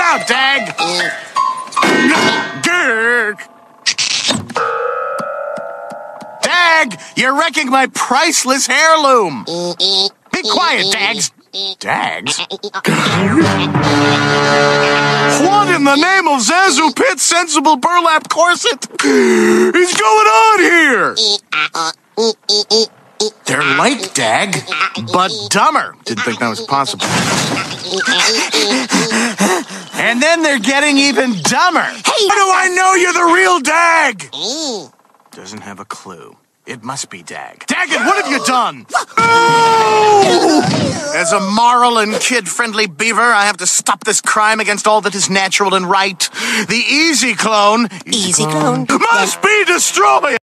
out, Dag! Dag, you're wrecking my priceless heirloom! Be quiet, Dags! Dags? What in the name of Zazu Pitt's sensible burlap corset is going on here? They're like Dag, but dumber. Didn't think that was possible. And then they're getting even dumber. Hey, how do I know you're the real Dag? Doesn't have a clue. It must be Dag. Daggett, what have you done? Oh! As a moral and kid-friendly beaver, I have to stop this crime against all that is natural and right. The easy clone... Easy clone? Must be destroyed!